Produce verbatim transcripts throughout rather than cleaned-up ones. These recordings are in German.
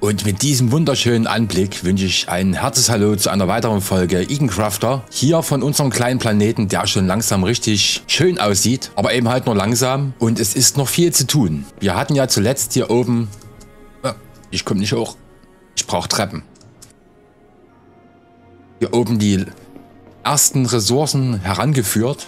Und mit diesem wunderschönen Anblick wünsche ich ein herzliches Hallo zu einer weiteren Folge Egencrafter. Hier von unserem kleinen Planeten, der schon langsam richtig schön aussieht, aber eben halt nur langsam. Und es ist noch viel zu tun. Wir hatten ja zuletzt hier oben... Ich komme nicht hoch. Ich brauche Treppen. Hier oben die ersten Ressourcen herangeführt.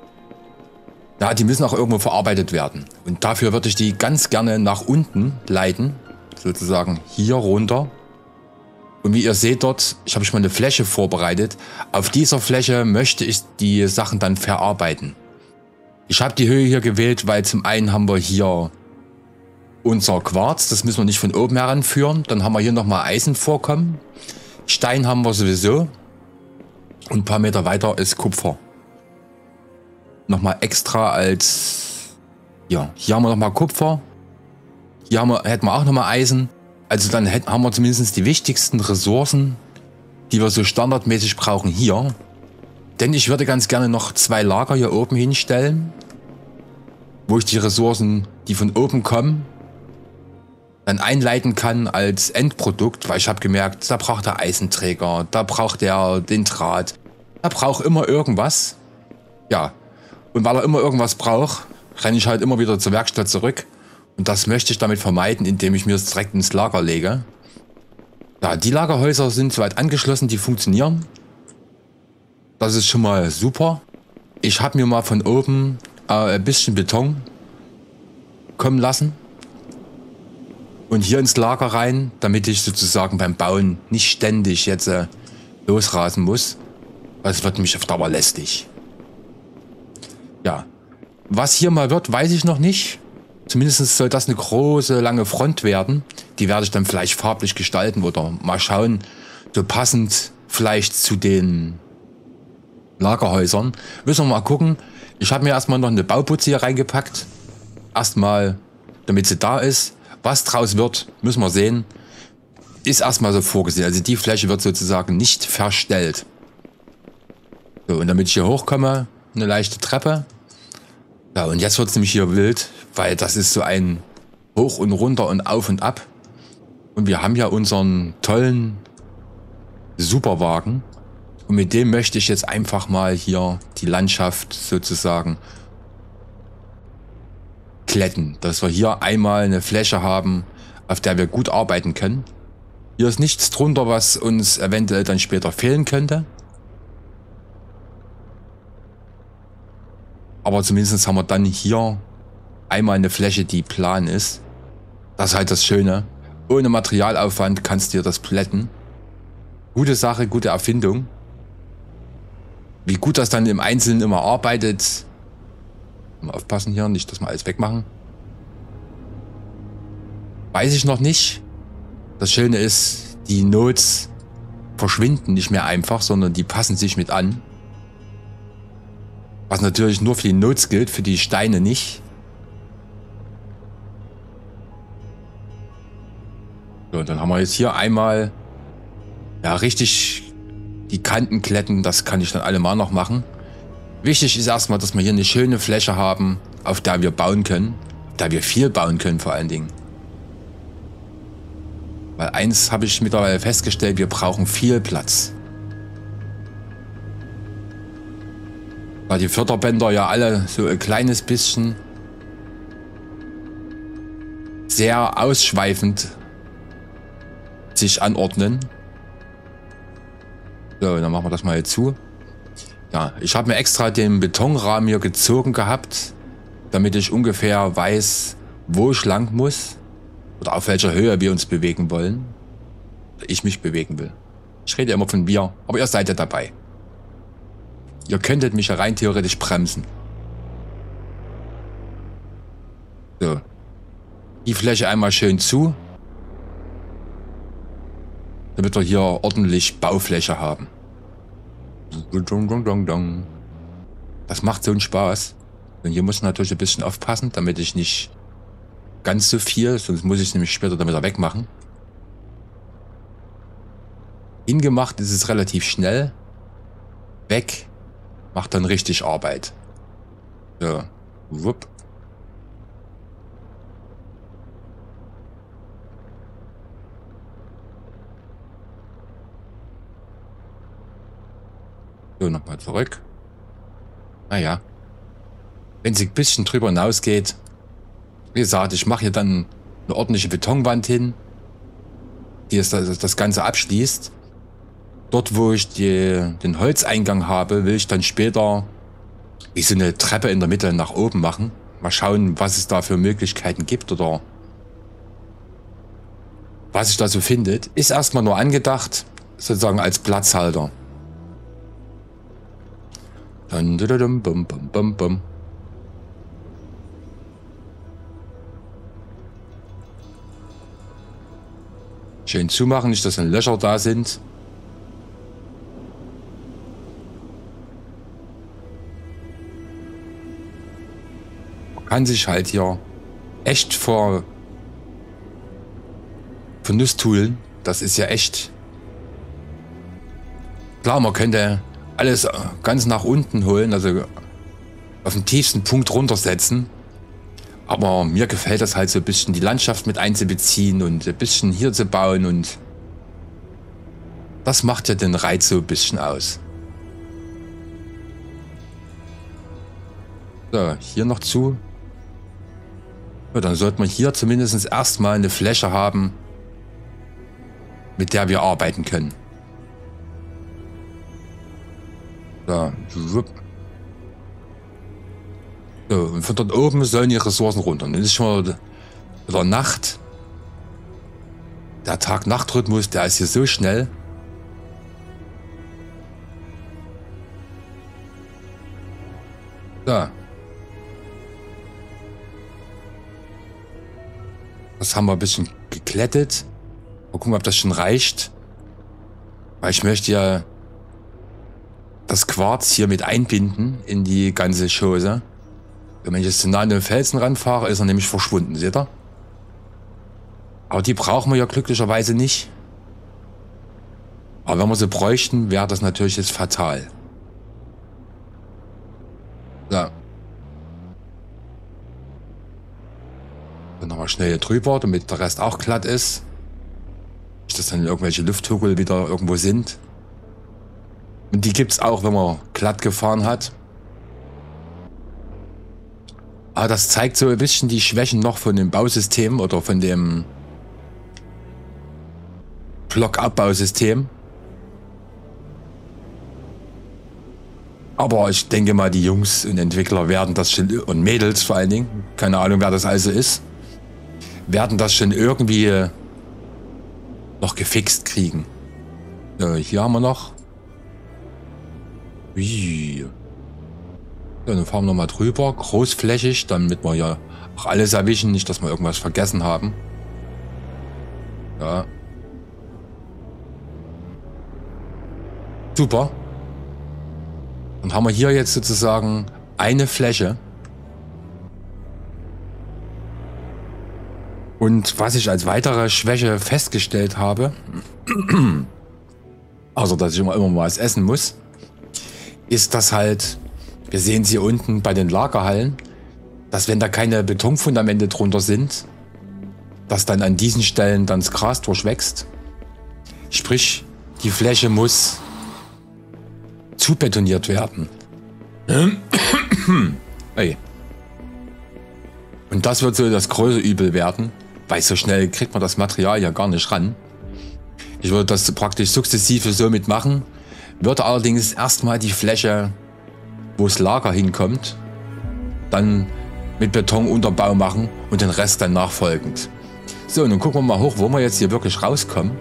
Ja, die müssen auch irgendwo verarbeitet werden. Und dafür würde ich die ganz gerne nach unten leiten. Sozusagen hier runter. Und wie ihr seht dort, ich habe schon mal eine Fläche vorbereitet. Auf dieser Fläche möchte ich die Sachen dann verarbeiten. Ich habe die Höhe hier gewählt, weil zum einen haben wir hier unser Quarz. Das müssen wir nicht von oben heranführen. Dann haben wir hier nochmal Eisenvorkommen. Stein haben wir sowieso. Und ein paar Meter weiter ist Kupfer. Nochmal extra als... Ja, hier haben wir nochmal Kupfer. Hier haben wir, hätten wir auch nochmal Eisen. Also dann hätten, haben wir zumindest die wichtigsten Ressourcen, die wir so standardmäßig brauchen, hier. Denn ich würde ganz gerne noch zwei Lager hier oben hinstellen, wo ich die Ressourcen, die von oben kommen, dann einleiten kann als Endprodukt. Weil ich habe gemerkt, da braucht der Eisenträger, da braucht er den Draht, da braucht immer irgendwas. Ja, und weil er immer irgendwas braucht, renne ich halt immer wieder zur Werkstatt zurück. Und das möchte ich damit vermeiden, indem ich mir es direkt ins Lager lege. Ja, die Lagerhäuser sind soweit angeschlossen, die funktionieren. Das ist schon mal super. Ich habe mir mal von oben äh, ein bisschen Beton kommen lassen. Und hier ins Lager rein, damit ich sozusagen beim Bauen nicht ständig jetzt äh, losrasen muss. Weil es wird mich auf Dauer lästig. Ja, was hier mal wird, weiß ich noch nicht. Zumindest soll das eine große, lange Front werden. Die werde ich dann vielleicht farblich gestalten oder mal schauen, so passend vielleicht zu den Lagerhäusern. Müssen wir mal gucken. Ich habe mir erstmal noch eine Bauputze hier reingepackt. Erstmal, damit sie da ist. Was draus wird, müssen wir sehen. Ist erstmal so vorgesehen. Also die Fläche wird sozusagen nicht verstellt. So, und damit ich hier hochkomme, eine leichte Treppe. Ja, und jetzt wird es nämlich hier wild, weil das ist so ein Hoch und Runter und Auf und Ab. Und wir haben ja unseren tollen Superwagen. Und mit dem möchte ich jetzt einfach mal hier die Landschaft sozusagen glätten. Dass wir hier einmal eine Fläche haben, auf der wir gut arbeiten können. Hier ist nichts drunter, was uns eventuell dann später fehlen könnte. Aber zumindest haben wir dann hier einmal eine Fläche, die plan ist. Das ist halt das Schöne. Ohne Materialaufwand kannst du dir das plätten. Gute Sache, gute Erfindung. Wie gut das dann im Einzelnen immer arbeitet. Mal aufpassen hier, nicht, dass wir alles wegmachen. Weiß ich noch nicht. Das Schöne ist, die Nodes verschwinden nicht mehr einfach, sondern die passen sich mit an. Was natürlich nur für die Nodes gilt, für die Steine nicht. So, und dann haben wir jetzt hier einmal ja richtig die Kanten glätten. Das kann ich dann alle mal noch machen. Wichtig ist erstmal, dass wir hier eine schöne Fläche haben, auf der wir bauen können. Auf der wir viel bauen können vor allen Dingen. Weil eins habe ich mittlerweile festgestellt, wir brauchen viel Platz. Da die Förderbänder ja alle so ein kleines bisschen sehr ausschweifend sich anordnen. So, dann machen wir das mal hier zu. Ja, ich habe mir extra den Betonrahmen hier gezogen gehabt, damit ich ungefähr weiß, wo ich lang muss oder auf welcher Höhe wir uns bewegen wollen. Oder ich mich bewegen will. Ich rede immer von wir, aber ihr seid ja dabei. Ihr könntet mich ja rein theoretisch bremsen. So. Die Fläche einmal schön zu. Damit wir hier ordentlich Baufläche haben. Das macht so einen Spaß. Und hier muss ich natürlich ein bisschen aufpassen, damit ich nicht ganz so viel, sonst muss ich es nämlich später dann wieder wegmachen. Hingemacht ist es relativ schnell. Weg. Macht dann richtig Arbeit. So. Wupp. So, nochmal zurück. Naja. Wenn sie ein bisschen drüber hinausgeht, wie gesagt, ich mache hier dann eine ordentliche Betonwand hin, die es das, das Ganze abschließt. Dort, wo ich die, den Holzeingang habe, will ich dann später wie so eine Treppe in der Mitte nach oben machen. Mal schauen, was es da für Möglichkeiten gibt oder was sich da so findet. Ist erstmal nur angedacht, sozusagen als Platzhalter. Dann bum, bum, bum, bum. Schön zumachen, nicht dass dann Löcher da sind. Man kann sich halt hier echt vor Nuss tun. Das ist ja echt. Klar, man könnte alles ganz nach unten holen, also auf den tiefsten Punkt runtersetzen. Aber mir gefällt das halt so ein bisschen, die Landschaft mit einzubeziehen und ein bisschen hier zu bauen, und das macht ja den Reiz so ein bisschen aus. So, hier noch zu. Ja, dann sollte man hier zumindest erstmal eine Fläche haben, mit der wir arbeiten können. So, so, und von dort oben sollen die Ressourcen runter. Und es ist schon wieder Nacht. Der Tag-Nacht-Rhythmus, der ist hier so schnell. So. Das haben wir ein bisschen geklettet. Mal gucken, ob das schon reicht. Weil ich möchte ja das Quarz hier mit einbinden in die ganze Chose. Wenn ich jetzt zu nah an den Felsen ranfahre, ist er nämlich verschwunden, seht ihr? Aber die brauchen wir ja glücklicherweise nicht. Aber wenn wir sie bräuchten, wäre das natürlich jetzt fatal. So. Dann nochmal schnell hier drüber, damit der Rest auch glatt ist. Nicht, dass dann irgendwelche Lufthügel wieder irgendwo sind. Und die gibt es auch, wenn man glatt gefahren hat. Aber das zeigt so ein bisschen die Schwächen noch von dem Bausystem oder von dem Blockaufbausystem. Aber ich denke mal, die Jungs und Entwickler werden das schon, und Mädels vor allen Dingen, keine Ahnung, wer das also ist, werden das schon irgendwie noch gefixt kriegen. So, hier haben wir noch. Ui. So, dann fahren wir nochmal drüber, großflächig, damit wir ja auch alles erwischen, nicht, dass wir irgendwas vergessen haben. Ja. Super. Dann haben wir hier jetzt sozusagen eine Fläche. Und was ich als weitere Schwäche festgestellt habe, also dass ich immer, immer mal was essen muss, ist, dass halt, wir sehen es hier unten bei den Lagerhallen, dass wenn da keine Betonfundamente drunter sind, dass dann an diesen Stellen dann das Gras durchwächst. Sprich, die Fläche muss zubetoniert werden. Hey. Und das wird so das größte Übel werden, weil so schnell kriegt man das Material ja gar nicht ran. Ich würde das praktisch sukzessive so mitmachen, würde allerdings erstmal die Fläche, wo das Lager hinkommt, dann mit Betonunterbau machen und den Rest dann nachfolgend. So, nun gucken wir mal hoch, wo wir jetzt hier wirklich rauskommen.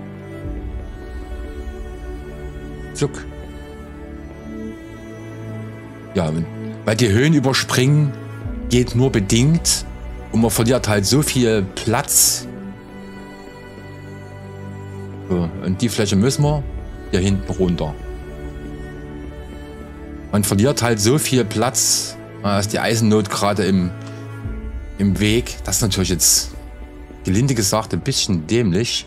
Zuck. Ja, weil die Höhen überspringen geht nur bedingt und man verliert halt so viel Platz. So, und die Fläche müssen wir hier hinten runter. Man verliert halt so viel Platz, da ist die Eisennot gerade im, im Weg. Das ist natürlich jetzt, gelinde gesagt, ein bisschen dämlich.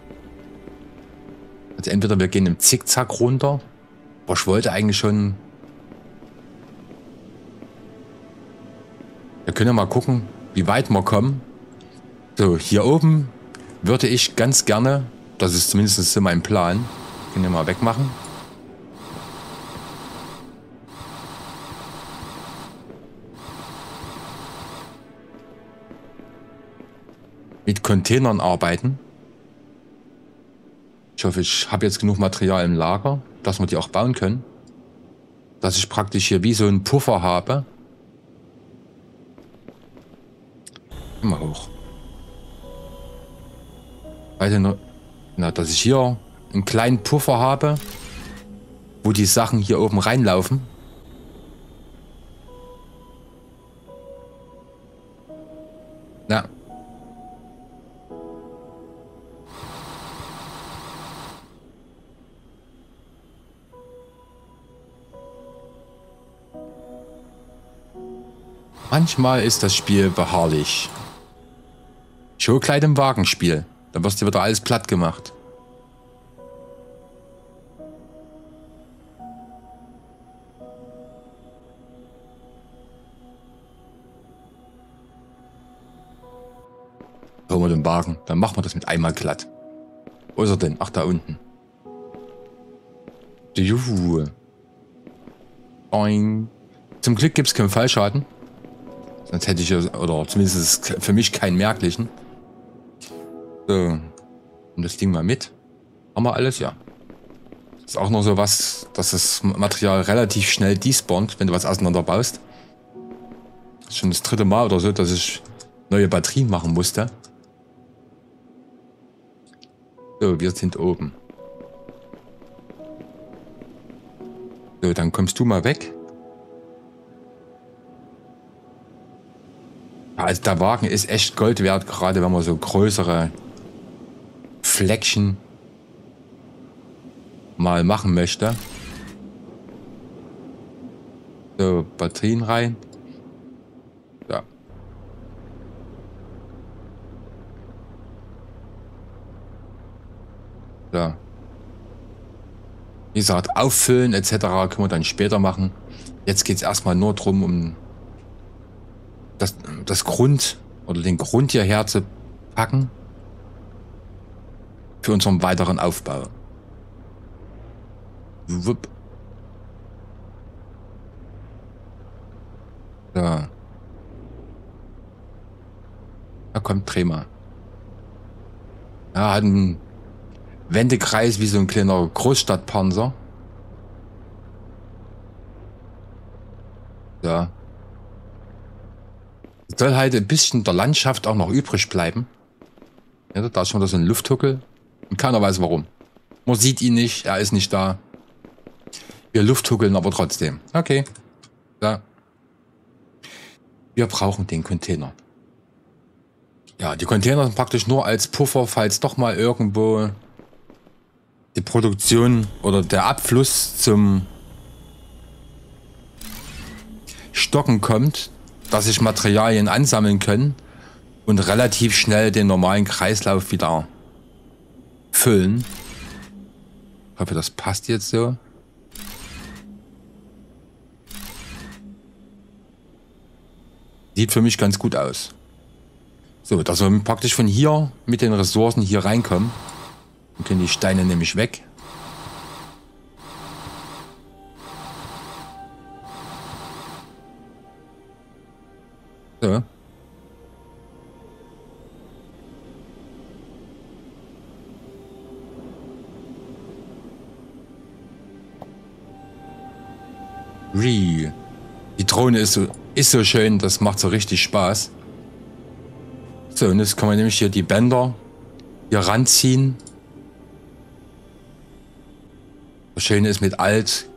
Also entweder wir gehen im Zickzack runter, aber ich wollte eigentlich schon. Wir können ja mal gucken, wie weit wir kommen. So, hier oben würde ich ganz gerne, das ist zumindest so mein Plan, können wir mal wegmachen. mit Containern arbeiten. Ich hoffe, ich habe jetzt genug Material im Lager, dass wir die auch bauen können. Dass ich praktisch hier wie so einen Puffer habe. Immer hoch. Weiter nur, na, dass ich hier einen kleinen Puffer habe, wo die Sachen hier oben reinlaufen. Na. Manchmal ist das Spiel beharrlich. Schon gleich im Wagenspiel. Dann wirst du wieder alles platt gemacht. Holen wir den Wagen. Dann machen wir das mit einmal glatt. Wo ist er denn? Ach, da unten. Juhu. Boing. Zum Glück gibt es keinen Fallschaden. Sonst hätte ich ja, oder zumindest für mich keinen merklichen. So. Und das Ding mal mit. Haben wir alles? Ja. Ist auch noch so was, dass das Material relativ schnell despawnt, wenn du was auseinander baust. Das ist schon das dritte Mal oder so, dass ich neue Batterien machen musste. So, wir sind oben. So, dann kommst du mal weg. Also der Wagen ist echt Gold wert, gerade wenn man so größere Fleckchen mal machen möchte. So, Batterien rein. Ja. So. Wie gesagt, auffüllen et cetera können wir dann später machen. Jetzt geht es erstmal nur darum, um das, das Grund oder den Grund hierher zu packen für unseren weiteren Aufbau. Wupp. So. Da kommt Trema. Ja, hat einen Wendekreis wie so ein kleiner Großstadtpanzer. Ja. Soll halt ein bisschen der Landschaft auch noch übrig bleiben. Ja, da ist schon so ein Lufthuckel. Und keiner weiß warum. Man sieht ihn nicht, er ist nicht da. Wir lufthuckeln aber trotzdem. Okay. Ja. Wir brauchen den Container. Ja, die Container sind praktisch nur als Puffer, falls doch mal irgendwo die Produktion oder der Abfluss zum Stocken kommt, dass sich Materialien ansammeln können und relativ schnell den normalen Kreislauf wieder füllen. Ich hoffe, das passt jetzt so. Sieht für mich ganz gut aus. So, dass wir praktisch von hier mit den Ressourcen hier reinkommen. Dann können die Steine nämlich weg. So. Wie. Die Drohne ist so, ist so schön, das macht so richtig Spaß. So, und jetzt kann man nämlich hier die Bänder hier ranziehen. Das Schöne ist mit Alt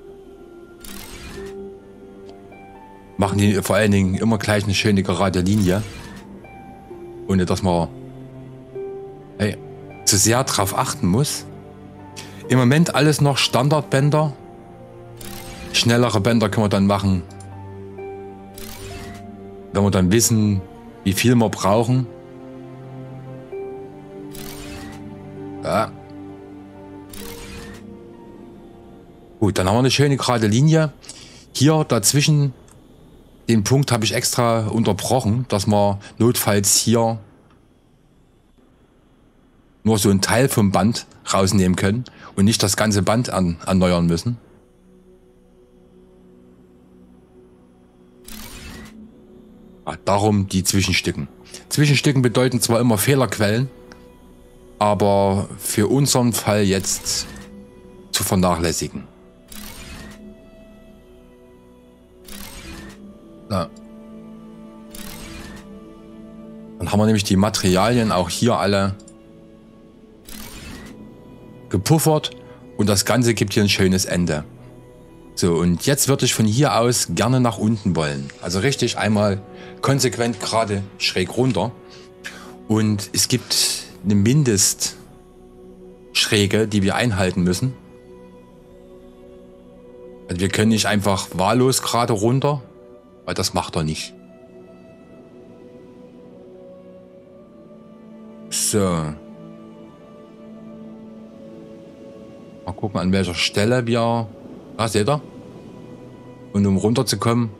machen die vor allen Dingen immer gleich eine schöne gerade Linie. Ohne dass man hey, zu sehr drauf achten muss. Im Moment alles noch Standardbänder. Schnellere Bänder können wir dann machen, wenn wir dann wissen, wie viel wir brauchen. Ja. Gut, dann haben wir eine schöne gerade Linie. Hier dazwischen, den Punkt habe ich extra unterbrochen, dass wir notfalls hier nur so einen Teil vom Band rausnehmen können und nicht das ganze Band an, erneuern müssen. Ja, darum die Zwischenstücken. Zwischenstücken bedeuten zwar immer Fehlerquellen, aber für unseren Fall jetzt zu vernachlässigen. Ja. Dann haben wir nämlich die Materialien auch hier alle gepuffert und das Ganze gibt hier ein schönes Ende. So, und jetzt würde ich von hier aus gerne nach unten wollen. Also richtig einmal konsequent gerade schräg runter. Und es gibt eine Mindestschräge, die wir einhalten müssen. Also wir können nicht einfach wahllos gerade runter, weil das macht er nicht. So. Mal gucken, an welcher Stelle wir... Da seht ihr? Und um runterzukommen...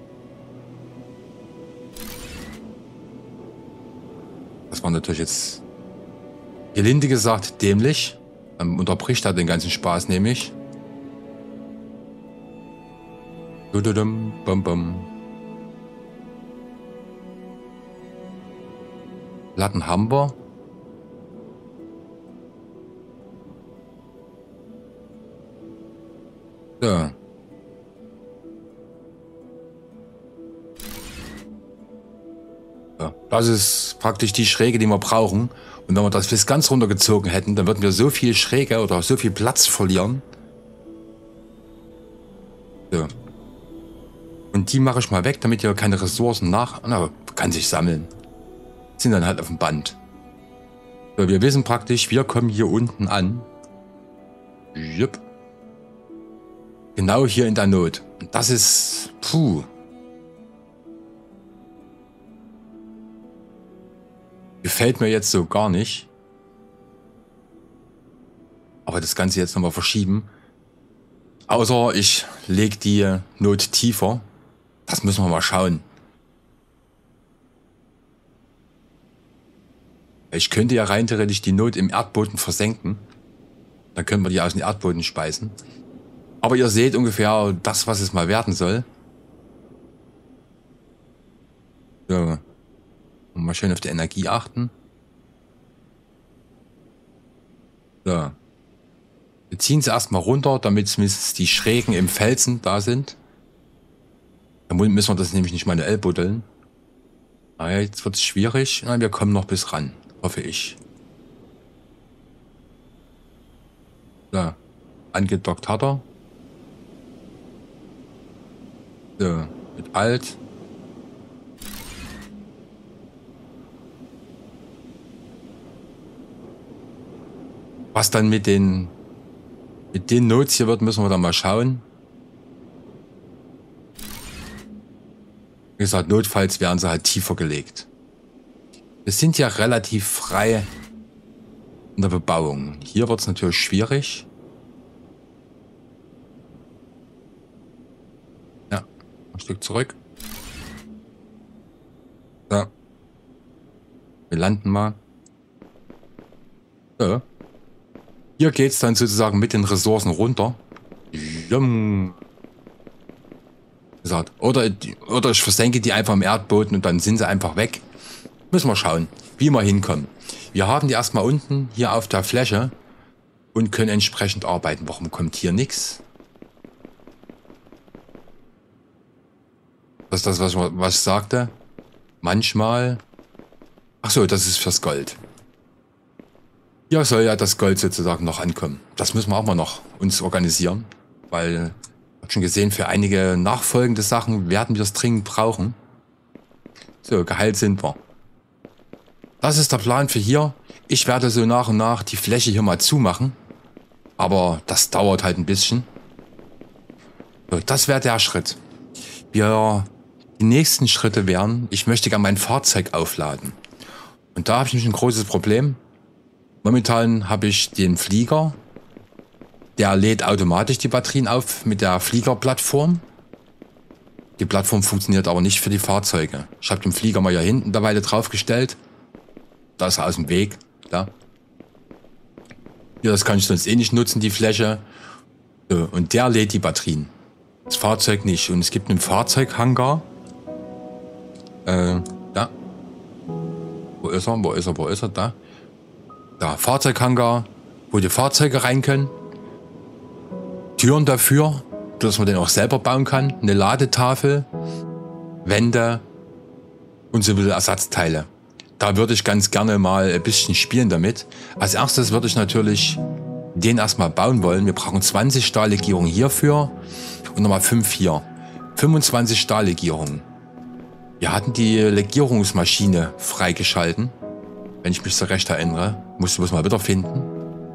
Das war natürlich jetzt... gelinde gesagt dämlich. Dann unterbricht er den ganzen Spaß nämlich. Dududum, bum, bum. Platten haben wir. So. Ja, das ist praktisch die Schräge, die wir brauchen. Und wenn wir das bis ganz runtergezogen hätten, dann würden wir so viel Schräge oder so viel Platz verlieren. So. Und die mache ich mal weg, damit hier keine Ressourcen nach... Na, kann sich sammeln. Sind dann halt auf dem Band. So, wir wissen praktisch, wir kommen hier unten an. Jupp. Genau hier in der Not. Und das ist... Puh. Gefällt mir jetzt so gar nicht. Aber das Ganze jetzt nochmal verschieben. Außer ich lege die Not tiefer. Das müssen wir mal schauen. Ich könnte ja rein theoretisch die Not im Erdboden versenken. Dann können wir die aus dem Erdboden speisen. Aber ihr seht ungefähr das, was es mal werden soll. So. Und mal schön auf die Energie achten. So. Wir ziehen sie erstmal runter, damit zumindest die Schrägen im Felsen da sind. Dann müssen wir das nämlich nicht manuell buddeln. Naja, jetzt wird es schwierig. Na, wir kommen noch bis ran. Hoffe ich. So. Angedockt hat er. So. Mit Alt. Was dann mit den mit den Notes hier wird, müssen wir dann mal schauen. Wie gesagt, notfalls werden sie halt tiefer gelegt. Wir sind ja relativ frei in der Bebauung. Hier wird es natürlich schwierig. Ja, ein Stück zurück. So. Wir landen mal. So. Hier geht es dann sozusagen mit den Ressourcen runter. Oder, oder ich versenke die einfach im Erdboden und dann sind sie einfach weg. Müssen wir schauen, wie wir hinkommen. Wir haben die erstmal unten hier auf der Fläche und können entsprechend arbeiten. Warum kommt hier nichts? Das ist das, was ich, was ich sagte. Manchmal... Ach so, das ist fürs Gold. Hier soll ja das Gold sozusagen noch ankommen. Das müssen wir auch mal noch uns organisieren, weil, ich habe schon gesehen, für einige nachfolgende Sachen werden wir es dringend brauchen. So, geheilt sind wir. Das ist der Plan für hier. Ich werde so nach und nach die Fläche hier mal zumachen, aber das dauert halt ein bisschen. So, das wäre der Schritt. Wir, die nächsten Schritte wären, ich möchte gerne mein Fahrzeug aufladen. Und da habe ich nämlich ein großes Problem. Momentan habe ich den Flieger, der lädt automatisch die Batterien auf mit der Fliegerplattform. Die Plattform funktioniert aber nicht für die Fahrzeuge. Ich habe den Flieger mal hier hinten derweil draufgestellt. Da ist er aus dem Weg. Da. Ja, das kann ich sonst eh nicht nutzen, die Fläche. So, und der lädt die Batterien. Das Fahrzeug nicht. Und es gibt einen Fahrzeughangar. Äh, da. ist er? Wo ist er? Wo ist er? Da. Da, Fahrzeughangar, wo die Fahrzeuge rein können. Türen dafür, dass man den auch selber bauen kann. Eine Ladetafel, Wände und so viele Ersatzteile. Da würde ich ganz gerne mal ein bisschen spielen damit. Als erstes würde ich natürlich den erstmal bauen wollen. Wir brauchen zwanzig Stahllegierungen hierfür und nochmal fünf hier. fünfundzwanzig Stahllegierungen. Wir hatten die Legierungsmaschine freigeschalten. Wenn ich mich so recht erinnere. Musst du es mal wiederfinden.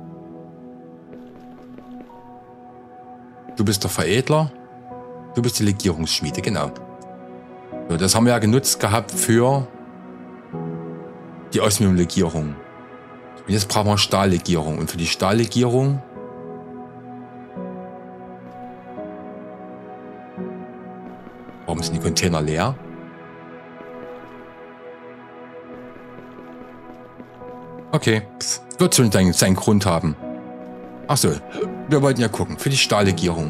Du bist der Veredler. Du bist die Legierungsschmiede, genau. So, das haben wir ja genutzt gehabt für die Osmium-Legierung. Und jetzt brauchen wir Stahllegierung. Und für die Stahllegierung warum sind die Container leer? Okay, wird schon seinen, seinen Grund haben. Achso, wir wollten ja gucken. Für die Stahllegierung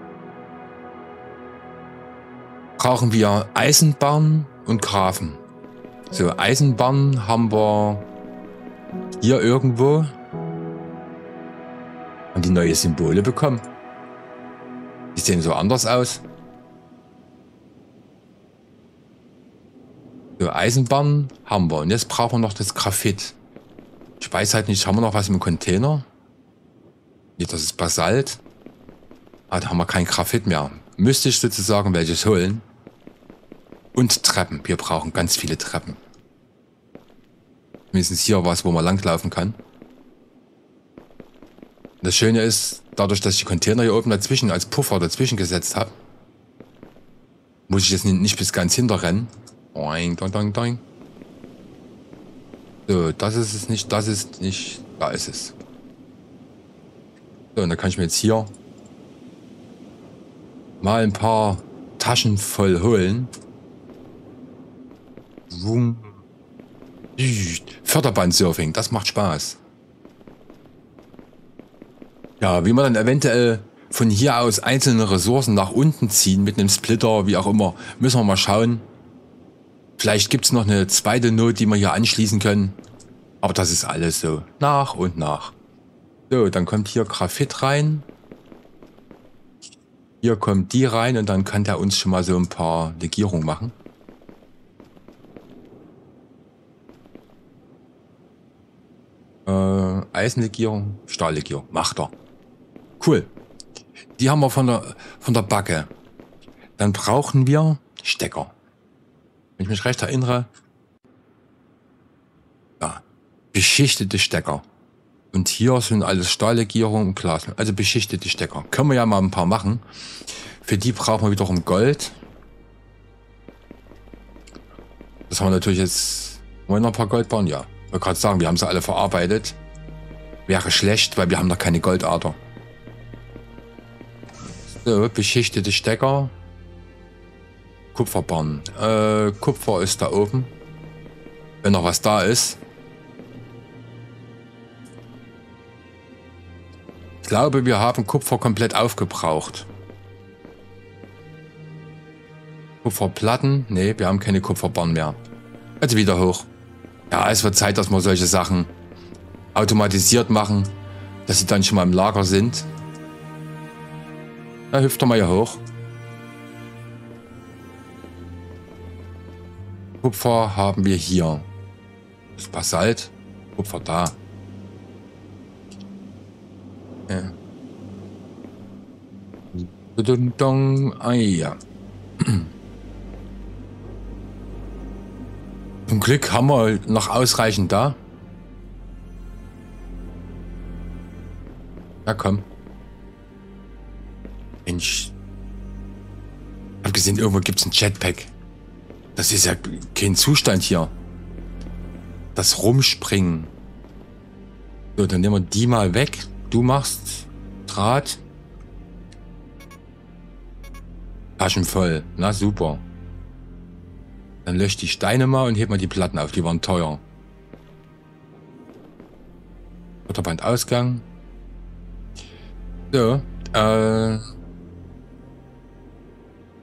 brauchen wir Eisenbahn und Grafen. So, Eisenbahn haben wir hier irgendwo. Haben die neue Symbole bekommen. Die sehen so anders aus. So, Eisenbahn haben wir. Und jetzt brauchen wir noch das Graphit. Ich weiß halt nicht, haben wir noch was im Container? Nee, das ist Basalt. Ah, da haben wir kein Graphit mehr. Müsste ich sozusagen welches holen. Und Treppen. Wir brauchen ganz viele Treppen. Mindestens hier was, wo man langlaufen kann. Das Schöne ist, dadurch, dass ich die Container hier oben dazwischen als Puffer dazwischen gesetzt habe, muss ich jetzt nicht bis ganz hinter rennen. Doing, doing, doing, doing. So, das ist es nicht, das ist nicht, da ist es. So, und dann kann ich mir jetzt hier mal ein paar Taschen voll holen. Förderbandsurfing, das macht Spaß. Ja, wie man dann eventuell von hier aus einzelne Ressourcen nach unten ziehen mit einem Splitter, wie auch immer, müssen wir mal schauen. Vielleicht gibt es noch eine zweite Not, die wir hier anschließen können. Aber das ist alles so nach und nach. So, dann kommt hier Graphit rein. Hier kommt die rein und dann kann der uns schon mal so ein paar Legierungen machen. Äh, Eisenlegierung, Stahllegierung, macht er. Cool. Die haben wir von der, von der Backe. Dann brauchen wir Stecker. Wenn ich mich recht erinnere. Ja, beschichtete Stecker. Und hier sind alles Stahllegierung und Glas. Also beschichtete Stecker. Können wir ja mal ein paar machen. Für die brauchen wir wiederum Gold. Das haben wir natürlich jetzt. Wollen wir noch ein paar Goldbarren? Ja. Ich wollte gerade sagen, wir haben sie alle verarbeitet. Wäre schlecht, weil wir haben noch keine Goldader. So, beschichtete Stecker. Kupferbarren. Äh, Kupfer ist da oben. Wenn noch was da ist. Ich glaube, wir haben Kupfer komplett aufgebraucht. Kupferplatten? Ne, wir haben keine Kupferbarren mehr. Also wieder hoch. Ja, es wird Zeit, dass wir solche Sachen automatisiert machen, dass sie dann schon mal im Lager sind. Da hüpft er mal hier hoch. Kupfer haben wir hier. Das Basalt. Kupfer da. Ja. Ah, ja. Zum Glück haben wir noch ausreichend da. Ja, komm. Mensch. Ich hab gesehen, irgendwo gibt es ein Jetpack. Das ist ja kein Zustand hier. Das Rumspringen. So, dann nehmen wir die mal weg. Du machst Draht. Taschen voll. Na super. Dann löscht die Steine mal und hebt mal die Platten auf. Die waren teuer. Förderbandausgang. So. Äh.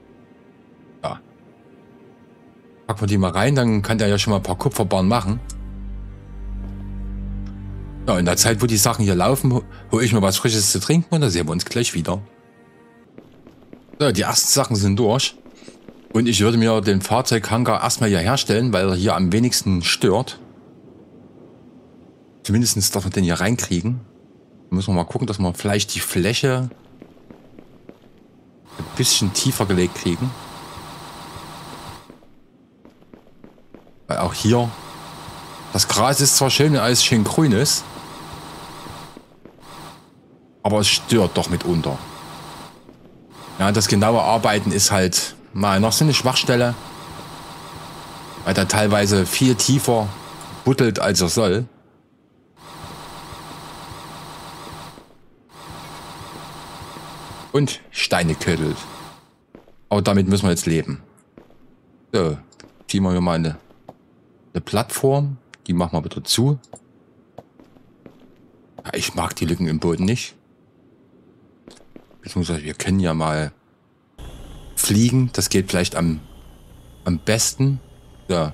Ja. Packen wir die mal rein. Dann kann der ja schon mal ein paar Kupferbarren machen. Ja, in der Zeit, wo die Sachen hier laufen, hole ich mir was Frisches zu trinken und dann sehen wir uns gleich wieder. So, die ersten Sachen sind durch. Und ich würde mir den Fahrzeughangar erstmal hier herstellen, weil er hier am wenigsten stört. Zumindest, dass wir den hier reinkriegen. Da müssen wir mal gucken, dass wir vielleicht die Fläche ein bisschen tiefer gelegt kriegen. Weil auch hier, das Gras ist zwar schön, wenn alles schön grün ist, aber es stört doch mitunter. Ja, das genaue Arbeiten ist halt mal noch so eine Schwachstelle, weil er teilweise viel tiefer buddelt, als er soll. Und Steine ködelt. Aber damit müssen wir jetzt leben. So, ziehen wir hier mal eine, eine Plattform. Die machen wir wieder zu. Ja, ich mag die Lücken im Boden nicht. Beziehungsweise wir können ja mal fliegen. Das geht vielleicht am, am besten. So.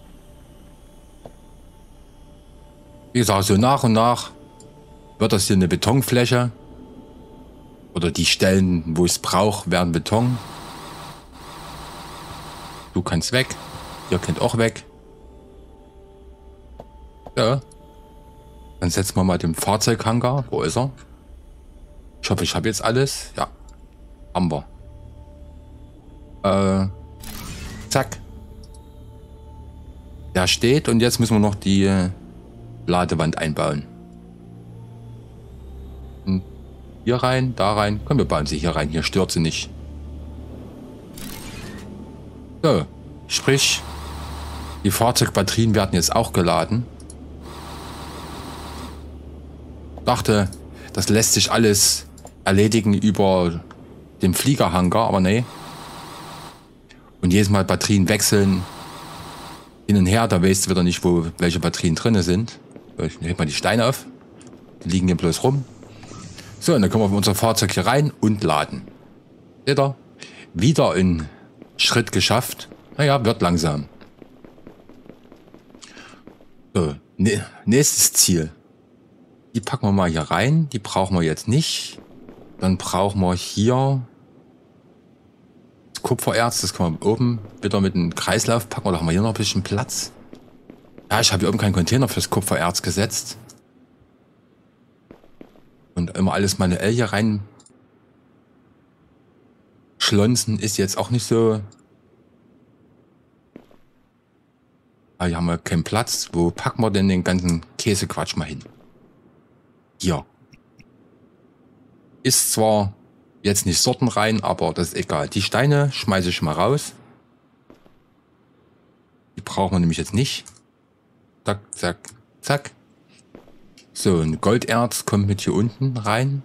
Wie gesagt, so nach und nach wird das hier eine Betonfläche. Oder die Stellen, wo ich es brauche, werden Beton. Du kannst weg. Ihr könnt auch weg. Ja. Dann setzen wir mal den Fahrzeughangar. Wo ist er? Ich hoffe, ich habe jetzt alles. Ja. Haben wir. Äh. Zack. Der steht und jetzt müssen wir noch die äh, Ladewand einbauen. Und hier rein, da rein. Komm, wir bauen sie hier rein. Hier stört sie nicht. So. Sprich, die Fahrzeugbatterien werden jetzt auch geladen. Dachte, das lässt sich alles erledigen über den Fliegerhangar, aber nee. Und jedes Mal Batterien wechseln. Hin und her, da weißt du wieder nicht, wo welche Batterien drin sind. Ich nehme mal die Steine auf. Die liegen hier bloß rum. So, und dann können wir auf unser Fahrzeug hier rein und laden. Seht ihr? Wieder einen Schritt geschafft. Naja, wird langsam. So, ne, nächstes Ziel. Die packen wir mal hier rein. Die brauchen wir jetzt nicht. Dann brauchen wir hier das Kupfererz. Das können wir oben wieder mit einem Kreislauf packen. Oder haben wir hier noch ein bisschen Platz? Ja, ich habe hier oben keinen Container fürs Kupfererz gesetzt. Und immer alles manuell hier rein schlonzen ist jetzt auch nicht so. Ah, hier haben wir keinen Platz. Wo packen wir denn den ganzen Käsequatsch mal hin? Hier. Ist zwar jetzt nicht sortenrein, aber das ist egal. Die Steine schmeiße ich mal raus. Die brauchen wir nämlich jetzt nicht. Zack, zack, zack. So, ein Golderz kommt mit hier unten rein.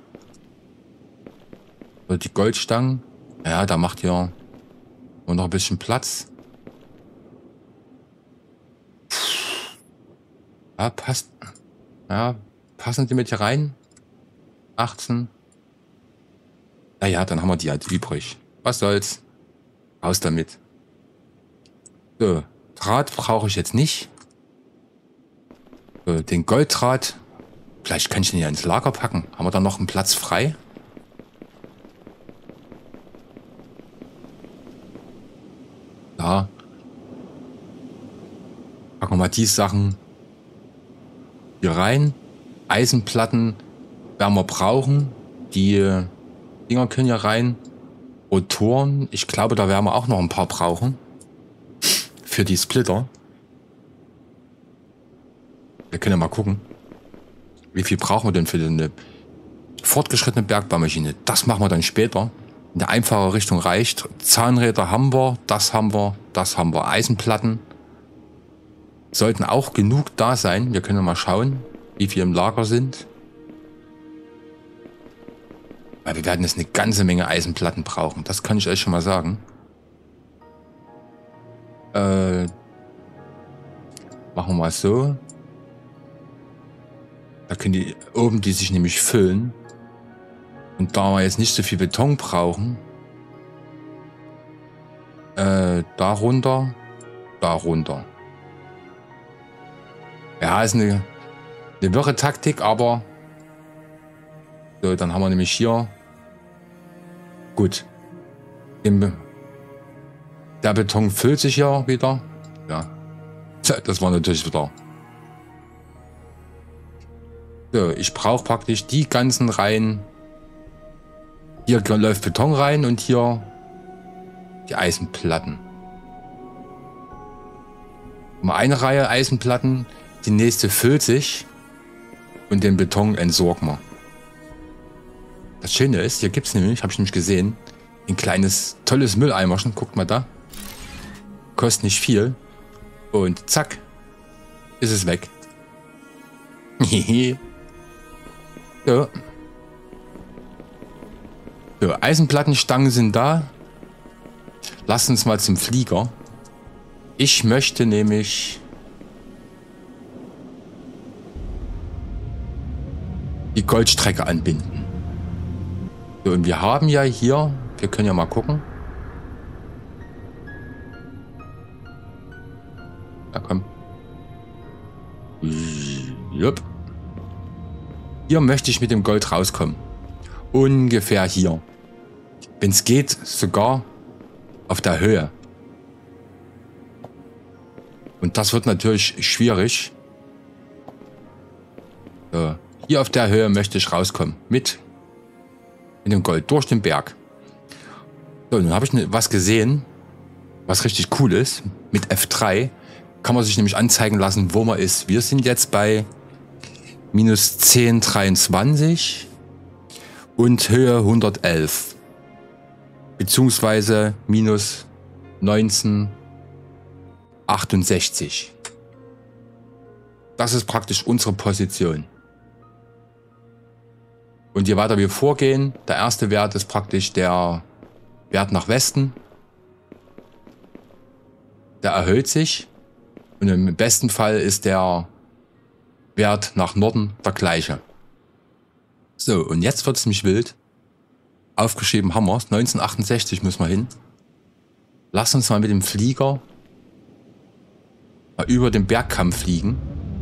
So, die Goldstangen. Ja, da macht ihr noch ein bisschen Platz. Ja, passt. Ja, passen die mit hier rein? achtzehn. Naja, dann haben wir die halt übrig. Was soll's? Raus damit. So, Draht brauche ich jetzt nicht. So, den Golddraht. Vielleicht kann ich den ja ins Lager packen. Haben wir da noch einen Platz frei? Ja. Packen wir mal die Sachen hier rein. Eisenplatten werden wir brauchen. Die Dinger können ja rein. Rotoren. Ich glaube, da werden wir auch noch ein paar brauchen. Für die Splitter. Wir können ja mal gucken. Wie viel brauchen wir denn für eine fortgeschrittene Bergbaumaschine? Das machen wir dann später. Eine einfache Richtung reicht. Zahnräder haben wir. Das haben wir. Das haben wir. Eisenplatten. Sollten auch genug da sein. Wir können mal schauen, wie viel im Lager sind. Weil wir werden jetzt eine ganze Menge Eisenplatten brauchen. Das kann ich euch schon mal sagen. Äh, machen wir mal so. Da können die oben die sich nämlich füllen. Und da wir jetzt nicht so viel Beton brauchen, äh, da runter, da runter. Ja, ist eine eine wirre Taktik, aber so, dann haben wir nämlich hier gut. Im, der Beton füllt sich ja wieder. Ja, das war natürlich wieder. So, ich brauche praktisch die ganzen Reihen. Hier läuft Beton rein und hier die Eisenplatten. Mal eine Reihe Eisenplatten, die nächste füllt sich und den Beton entsorgen wir. Das Schöne ist, hier gibt es nämlich, habe ich nämlich gesehen, ein kleines, tolles Mülleimerchen. Guckt mal da. Kostet nicht viel. Und zack, ist es weg. So. So, Eisenplattenstangen sind da. Lass uns mal zum Flieger. Ich möchte nämlich die Goldstrecke anbinden. So, und wir haben ja hier, wir können ja mal gucken. Ja, komm. Jupp. Hier möchte ich mit dem Gold rauskommen. Ungefähr hier. Wenn es geht, sogar auf der Höhe. Und das wird natürlich schwierig. So, hier auf der Höhe möchte ich rauskommen. Mit, mit dem Gold. Durch den Berg. So, nun habe ich was gesehen, was richtig cool ist. Mit F drei kann man sich nämlich anzeigen lassen, wo man ist. Wir sind jetzt bei minus zehn Komma dreiundzwanzig und Höhe hundertelf. Beziehungsweise minus neunzehn Komma achtundsechzig. Das ist praktisch unsere Position. Und je weiter wir vorgehen, der erste Wert ist praktisch der Wert nach Westen. Der erhöht sich. Und im besten Fall ist der Wert nach Norden der gleiche. So, und jetzt wird es nämlich wild. Aufgeschrieben haben wir es. neunzehnhundertachtundsechzig müssen wir hin. Lass uns mal mit dem Flieger mal über den Bergkamm fliegen.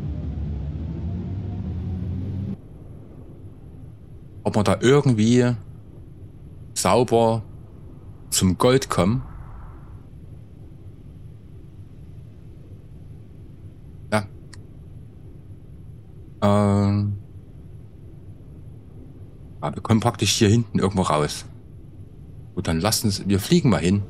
Ob wir da irgendwie sauber zum Gold kommen. Ja. Ähm. Ja, wir kommen praktisch hier hinten irgendwo raus. Gut, dann lassen uns, wir fliegen mal hin.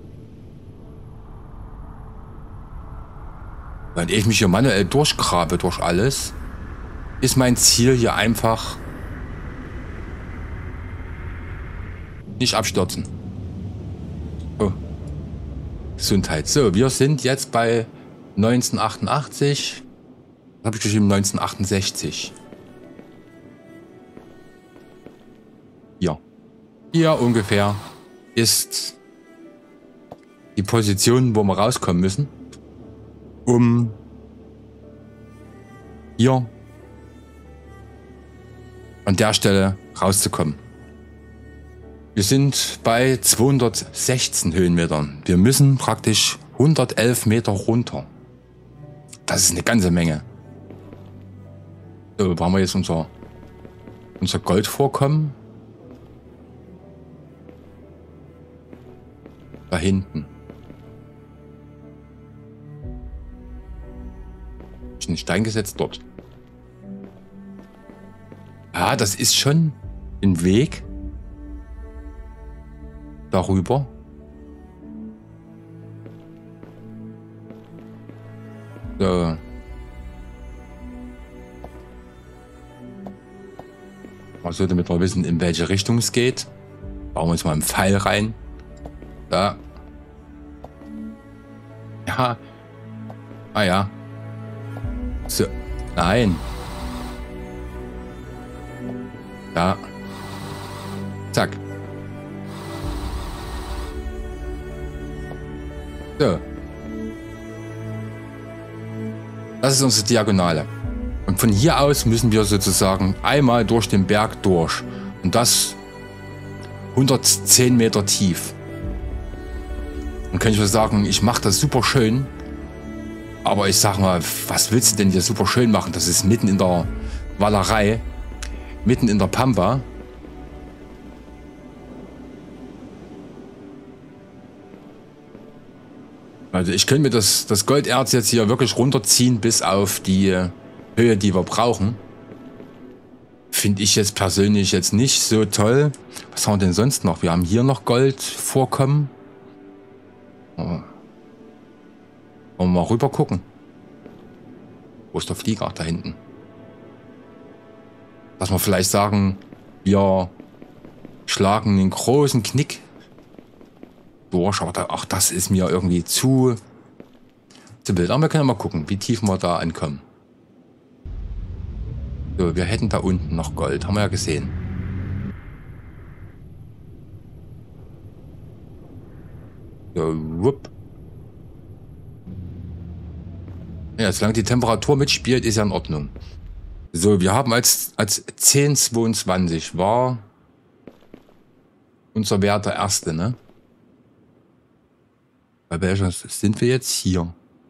Wenn ich mich hier manuell durchgrabe durch alles, ist mein Ziel hier einfach nicht abstürzen. Oh. Gesundheit. So, wir sind jetzt bei neunzehnhundertachtundachtzig. Was habe ich geschrieben? neunzehnhundertachtundsechzig. Hier. Hier ungefähr ist die Position, wo wir rauskommen müssen, um hier an der Stelle rauszukommen. Wir sind bei zweihundertsechzehn Höhenmetern. Wir müssen praktisch hundertelf Meter runter. Das ist eine ganze Menge. So, wo haben wir jetzt unser, unser Goldvorkommen? Da hinten. Ich einen Stein gesetzt dort. Ja, das ist schon ein Weg darüber. So. Man sollte mit mal wissen, in welche Richtung es geht. Bauen wir uns mal einen Pfeil rein. Da. Ja. Ah ja. So. Nein. Da. Zack. So. Das ist unsere Diagonale. Und von hier aus müssen wir sozusagen einmal durch den Berg durch. Und das hundertzehn Meter tief. Dann könnte ich mal sagen, ich mache das super schön. Aber ich sag mal, was willst du denn hier super schön machen? Das ist mitten in der Wallerei mitten in der Pampa. Also ich könnte mir das, das Golderz jetzt hier wirklich runterziehen bis auf die Höhe, die wir brauchen. Finde ich jetzt persönlich jetzt nicht so toll. Was haben wir denn sonst noch? Wir haben hier noch Goldvorkommen. Oh. Wollen wir mal rüber gucken. Wo ist der Flieger? Da hinten. Dass wir vielleicht sagen, wir schlagen einen großen Knick durch, aber da, ach, das ist mir irgendwie zu zu wild. Aber wir können mal gucken, wie tief wir da ankommen. So, wir hätten da unten noch Gold, haben wir ja gesehen. So, wupp. Ja, solange die Temperatur mitspielt, ist ja in Ordnung. So, wir haben als, als zehn zweiundzwanzig war unser Wert der erste, ne? Bei welcher sind wir jetzt? Hier.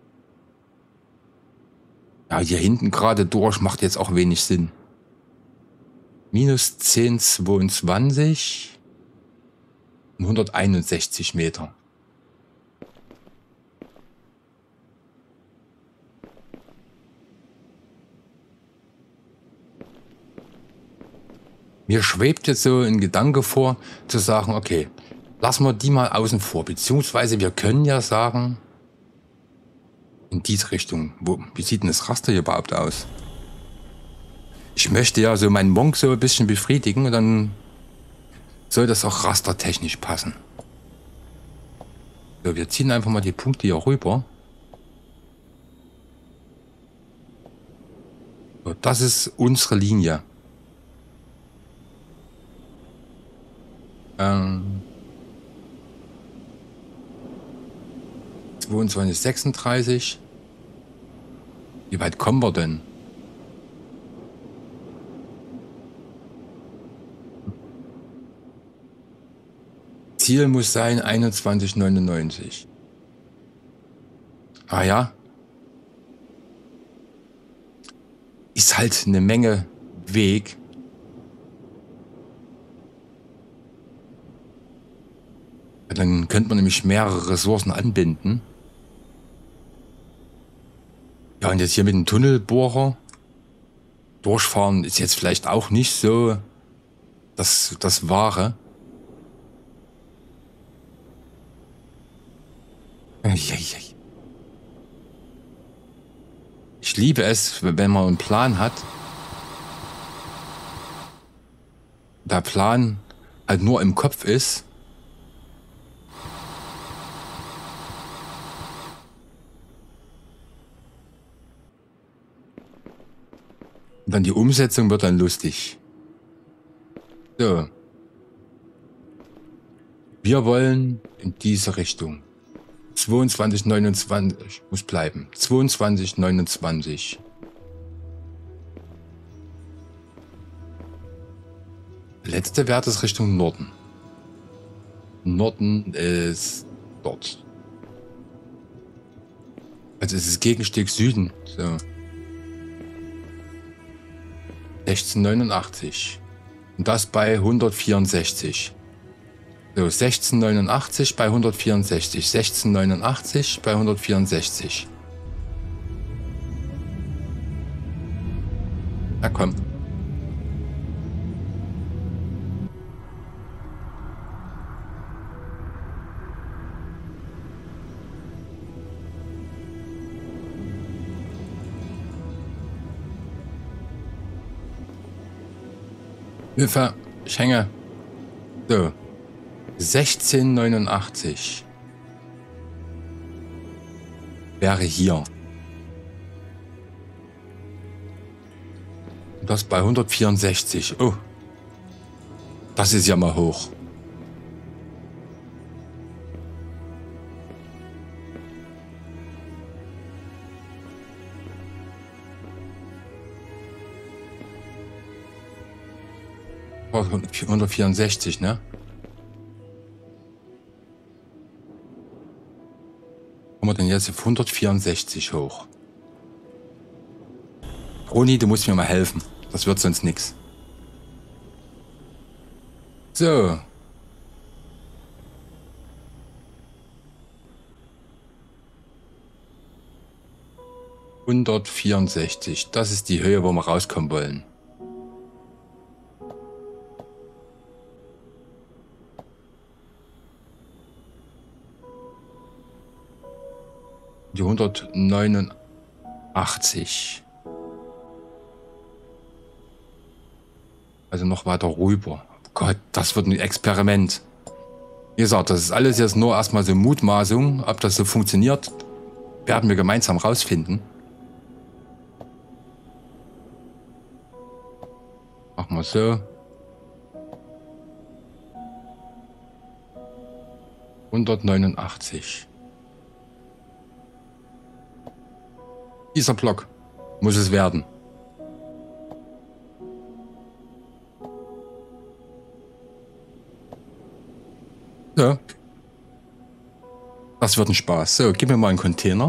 Ja, hier hinten gerade durch macht jetzt auch wenig Sinn. Minus zehn zweiundzwanzig und hunderteinundsechzig Meter. Mir schwebt jetzt so ein Gedanke vor, zu sagen, okay, lassen wir die mal außen vor. Beziehungsweise wir können ja sagen, in diese Richtung. Wo, wie sieht denn das Raster hier überhaupt aus? Ich möchte ja so meinen Monk so ein bisschen befriedigen und dann soll das auch rastertechnisch passen. So, wir ziehen einfach mal die Punkte hier rüber. So, das ist unsere Linie. Ähm, zweiundzwanzig, sechsunddreißig. Wie weit kommen wir denn? Ziel muss sein einundzwanzig neunundneunzig. Ah ja. Ist halt eine Menge Weg. Dann könnte man nämlich mehrere Ressourcen anbinden. Ja, und jetzt hier mit dem Tunnelbohrer durchfahren ist jetzt vielleicht auch nicht so das, das Wahre. Ich liebe es, wenn man einen Plan hat. Der Plan halt nur im Kopf ist. Und dann die Umsetzung wird dann lustig. So. Wir wollen in diese Richtung. zweiundzwanzig neunundzwanzig muss bleiben. zweiundzwanzig neunundzwanzig. Der letzte Wert ist Richtung Norden. Norden ist dort. Also es ist Gegenstück Süden. So. sechzehnhundertneunundachtzig. Und das bei hundertvierundsechzig. So, sechzehnhundertneunundachtzig bei hundertvierundsechzig. sechzehnhundertneunundachtzig bei hundertvierundsechzig. Na komm. Hilfe, ich hänge. So. sechzehnhundertneunundachtzig wäre hier. Und das bei hundertvierundsechzig. Oh. Das ist ja mal hoch. hundertvierundsechzig, ne? Kommen wir denn jetzt auf hundertvierundsechzig hoch? Roni, du musst mir mal helfen. Das wird sonst nichts. So. hundertvierundsechzig. Das ist die Höhe, wo wir rauskommen wollen. Die hundertneunundachtzig. Also noch weiter rüber. Oh Gott, das wird ein Experiment. Wie gesagt, das ist alles jetzt nur erstmal so Mutmaßung. Ob das so funktioniert, werden wir gemeinsam rausfinden. Machen wir so. hundertneunundachtzig. Dieser Block muss es werden. So. Das wird ein Spaß. So, gib mir mal einen Container.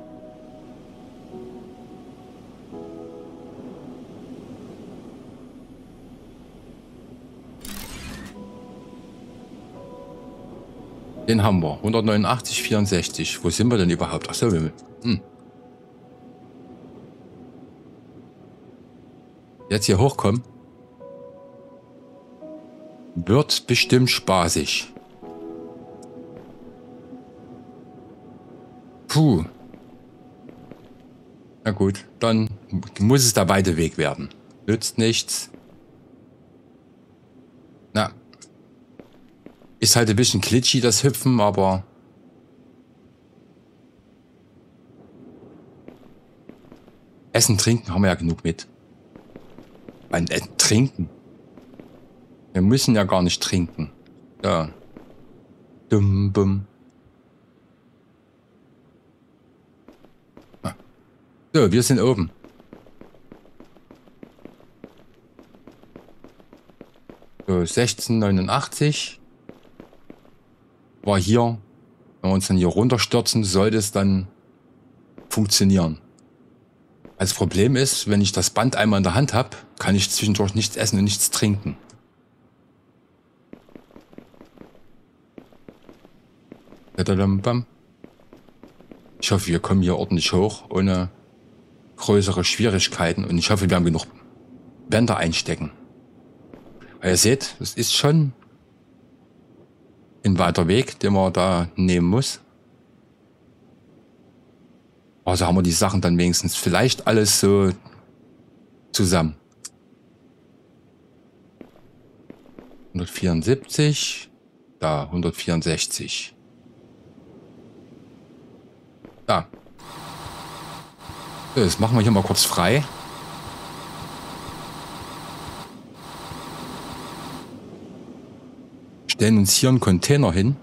Den haben wir. hundertneunundachtzig, vierundsechzig. Wo sind wir denn überhaupt? Achso, wir... Hm. Jetzt hier hochkommen. Wird bestimmt spaßig. Puh. Na gut, dann muss es der weite Weg werden. Nützt nichts. Na. Ist halt ein bisschen glitchy, das Hüpfen, aber... Essen, trinken haben wir ja genug mit. Ein äh, Trinken. Wir müssen ja gar nicht trinken. Ja. Dumm, bumm. So, wir sind oben. So, sechzehnhundertneunundachtzig. War hier. Wenn wir uns dann hier runterstürzen, sollte es dann funktionieren. Das Problem ist, wenn ich das Band einmal in der Hand habe, kann ich zwischendurch nichts essen und nichts trinken. Ich hoffe, wir kommen hier ordentlich hoch, ohne größere Schwierigkeiten. Und ich hoffe, wir haben genug Bänder einstecken. Weil ihr seht, es ist schon ein weiter Weg, den man da nehmen muss. Also haben wir die Sachen dann wenigstens vielleicht alles so zusammen. hundertvierundsiebzig, da hundertvierundsechzig. Da. So, das machen wir hier mal kurz frei. Stellen uns hier einen Container hin.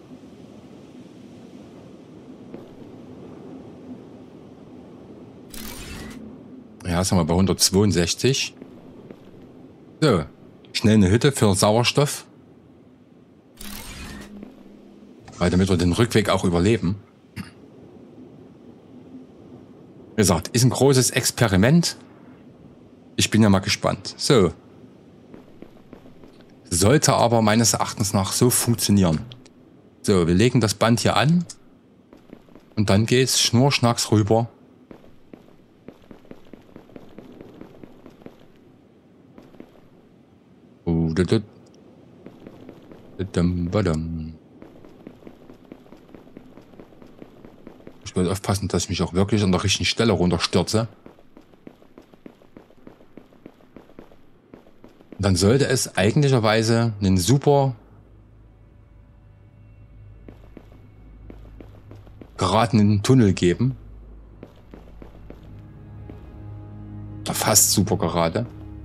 Ja, sind wir bei hundertzweiundsechzig. So, schnell eine Hütte für Sauerstoff. Weil damit wir den Rückweg auch überleben. Wie gesagt, ist ein großes Experiment. Ich bin ja mal gespannt. So. Sollte aber meines Erachtens nach so funktionieren. So, wir legen das Band hier an. Und dann geht's schnurschnacks rüber. Oh, da, da. Ich will aufpassen, dass ich mich auch wirklich an der richtigen Stelle runterstürze. Dann sollte es eigentlicherweise einen super geradenen Tunnel geben. Oder fast super gerade.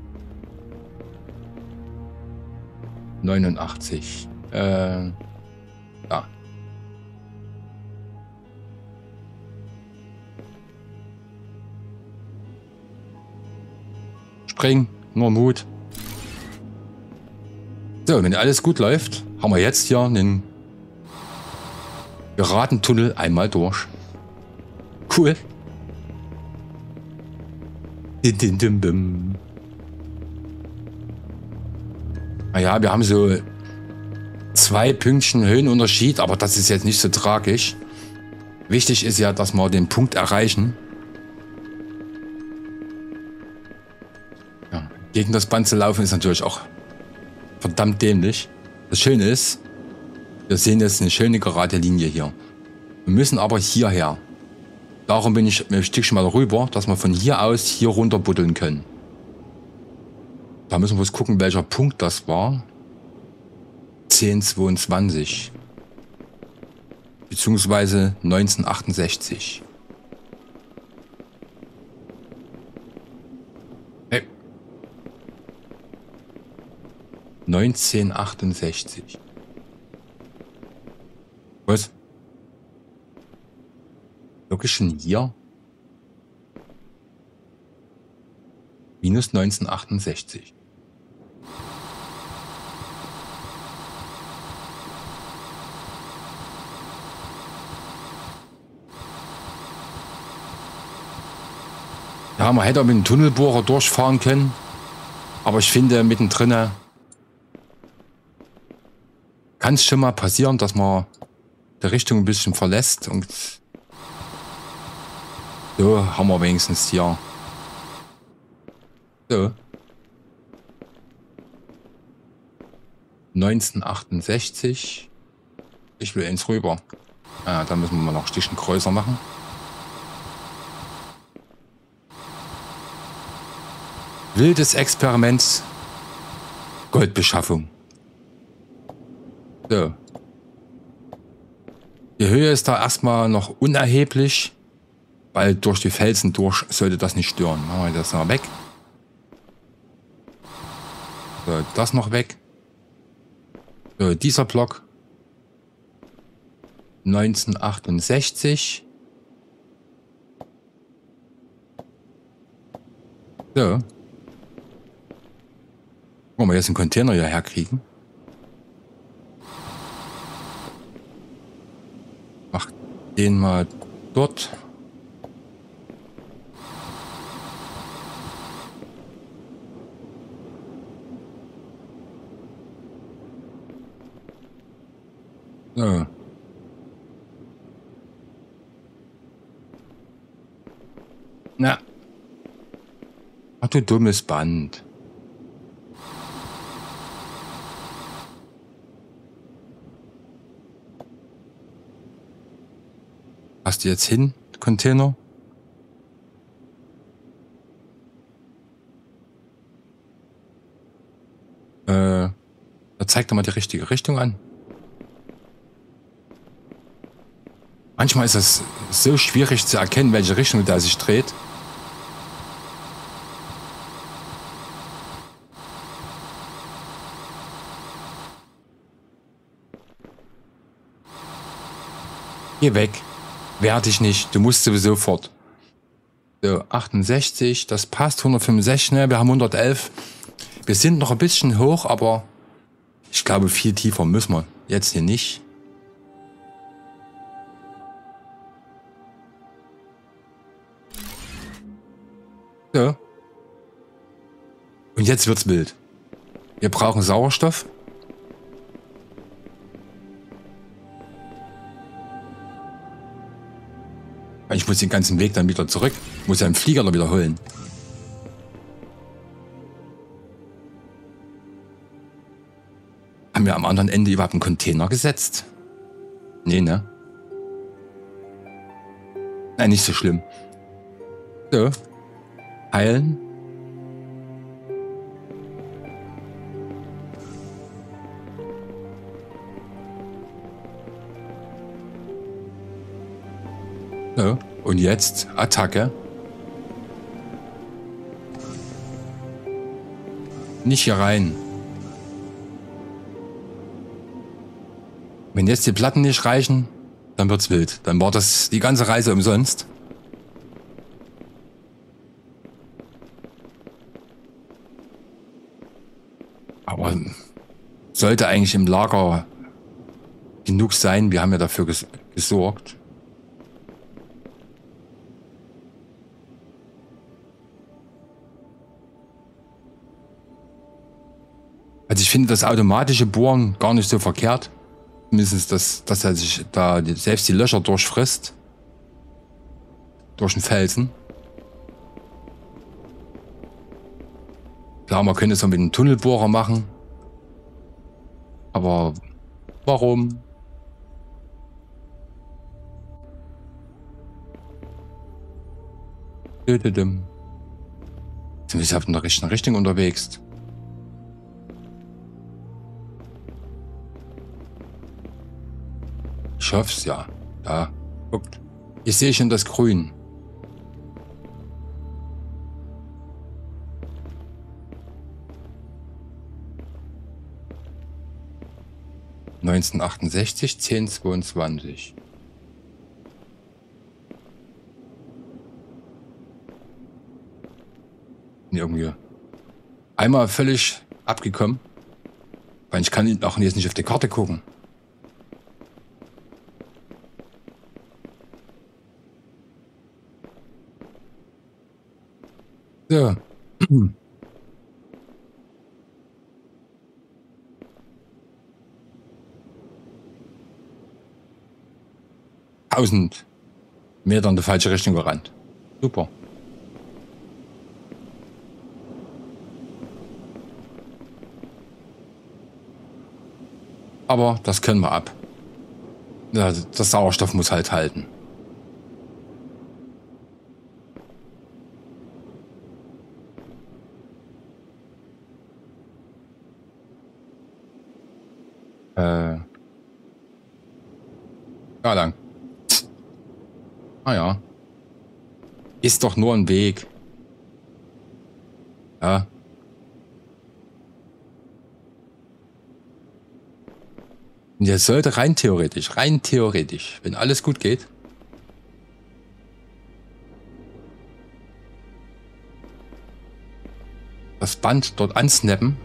neunundachtzig. Äh, ja. Spring, nur Mut. So, wenn alles gut läuft, haben wir jetzt hier einen geraden Tunnel einmal durch. Cool. Naja, wir haben so zwei Pünktchen Höhenunterschied, aber das ist jetzt nicht so tragisch. Wichtig ist ja, dass wir den Punkt erreichen. Ja, gegen das Band zu laufen ist natürlich auch verdammt dämlich. Das Schöne ist, wir sehen jetzt eine schöne gerade Linie hier. Wir müssen aber hierher. Darum bin ich ein Stückchen mal rüber, dass wir von hier aus hier runter buddeln können. Da müssen wir uns gucken, welcher Punkt das war. zehn zweiundzwanzig. Beziehungsweise neunzehnhundertachtundsechzig. Hey. neunzehnhundertachtundsechzig. Was? Wirklich schon hier? Minus neunzehnhundertachtundsechzig. Ja, man hätte auch mit dem Tunnelbohrer durchfahren können. Aber ich finde, mittendrin kann es schon mal passieren, dass man die Richtung ein bisschen verlässt. Und so haben wir wenigstens hier. So. neunzehnhundertachtundsechzig. Ich will ins rüber. Ah, da müssen wir mal noch ein Stückchen größer machen. Wildes Experiment. Goldbeschaffung. So. Die Höhe ist da erstmal noch unerheblich, weil durch die Felsen durch sollte das nicht stören. Machen wir das mal weg. So, das noch weg. So, dieser Block. neunzehnhundertachtundsechzig. So. Wollen wir jetzt einen Container hierher kriegen? Mach den mal dort. So. Na. Ach du dummes Band. Hast du jetzt hin, Container? Äh, da zeigt er mal die richtige Richtung an. Manchmal ist es so schwierig zu erkennen, welche Richtung der sich dreht. Geh weg. Wehr dich nicht. Du musst sowieso fort. So, achtundsechzig. Das passt. hundertfünfundsechzig. Ne? Wir haben hundertelf. Wir sind noch ein bisschen hoch, aber ich glaube, viel tiefer müssen wir jetzt hier nicht. So. Und jetzt wird's wild. Wir brauchen Sauerstoff. Ich muss den ganzen Weg dann wieder zurück. Ich muss ja einen Flieger wieder holen. Haben wir am anderen Ende überhaupt einen Container gesetzt? Nee, ne? Nein, nicht so schlimm. So. Heilen. So. Und jetzt Attacke. Nicht hier rein. Wenn jetzt die Platten nicht reichen, dann wird's wild. Dann war das die ganze Reise umsonst. Aber sollte eigentlich im Lager genug sein. Wir haben ja dafür ges gesorgt. Also ich finde das automatische Bohren gar nicht so verkehrt. Mindestens, dass, dass er sich da selbst die Löcher durchfrisst. Durch den Felsen. Klar, man könnte es auch mit einem Tunnelbohrer machen. Aber warum? Sind wir in der richtigen Richtung unterwegs? Ich hoffe es, ja. Da, guckt. Ich sehe schon das Grün. neunzehnhundertachtundsechzig, zehn zweiundzwanzig. Irgendwie einmal völlig abgekommen. Weil ich kann auch jetzt nicht auf die Karte gucken. So. tausend Meter in die falsche Richtung gerannt. Super. Aber das können wir ab. Ja, der Sauerstoff muss halt halten. Äh. Ja, lang. Ah ja. Ist doch nur ein Weg. Ja. Und der sollte rein theoretisch, rein theoretisch, wenn alles gut geht, das Band dort ansnappen.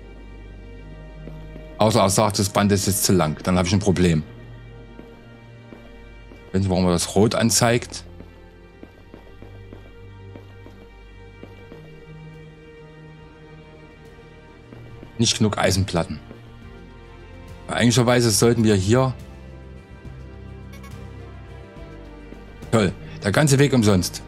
Außer er sagt, das Band ist jetzt zu lang. Dann habe ich ein Problem. Wenn Sie, warum er das rot anzeigt. Nicht genug Eisenplatten. Eigentlicherweise sollten wir hier... Toll, der ganze Weg umsonst.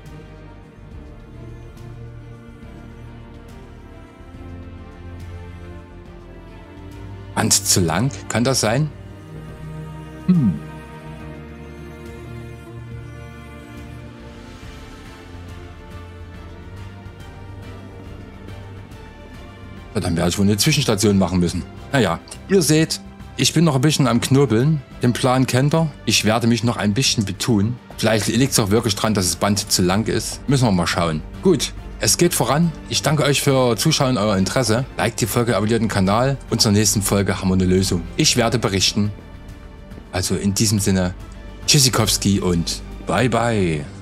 Band zu lang, kann das sein? Hm. Dann werde ich wohl eine Zwischenstation machen müssen. Naja, ihr seht, ich bin noch ein bisschen am Knobeln. Den Plan kennt ihr. Ich werde mich noch ein bisschen betun. Vielleicht liegt es auch wirklich dran, dass das Band zu lang ist. Müssen wir mal schauen. Gut, es geht voran. Ich danke euch für Zuschauen und euer Interesse. Liked die Folge, abonniert den Kanal. Und zur nächsten Folge haben wir eine Lösung. Ich werde berichten. Also in diesem Sinne, Tschüssikowski und bye bye.